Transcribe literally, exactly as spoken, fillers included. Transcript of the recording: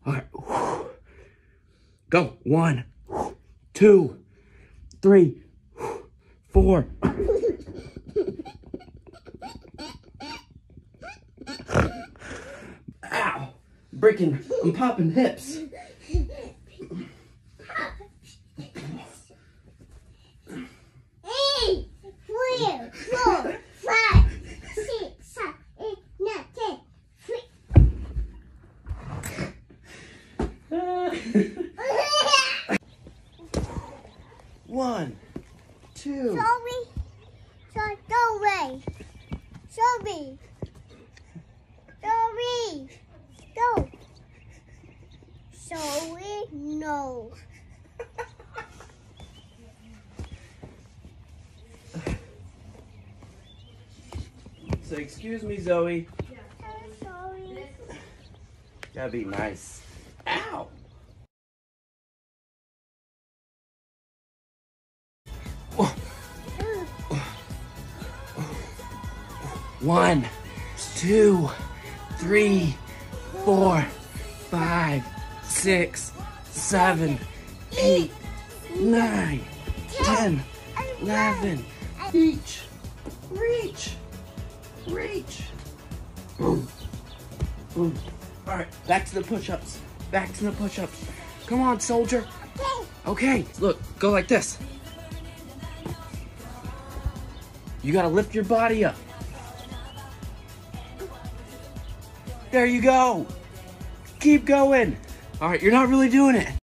All right. Go. One, two, three, four. Ow. Breaking. I'm popping hips. Eight, three, four, five, six, seven, eight, nine, ten. One, two. Sorry. Sorry. Sorry. Sorry. Sorry. No. Sorry. No. So excuse me, Zoe. I'm sorry. Gotta be nice. Ow. One, two, three, four, five, six, seven, eight, nine, ten, eleven. Reach, reach, reach. Boom, boom. All right, back to the push-ups. Back to the push-ups. Come on, soldier. Okay, look, go like this. You gotta lift your body up. There you go. Keep going. All right, you're not really doing it.